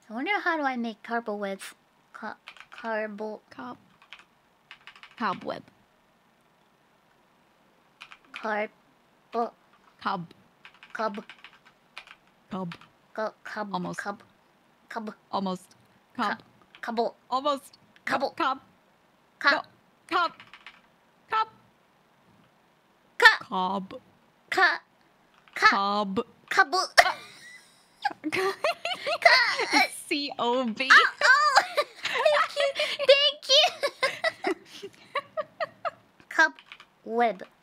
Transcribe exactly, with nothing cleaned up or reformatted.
I wonder how do I make cobwebs? Co carbo... Cob... Cobweb. Carb... Oh, Cob. cub... Cob. Co cub... Almost. Cub... Cub... Almost. Cob. Cubble... Almost. Cobble... Cob. Cob... No. Cob. Cob. Cob... Cob. Cob... Cob. Cubble... C O B. Oh, oh! Thank you! Thank you! Cobweb.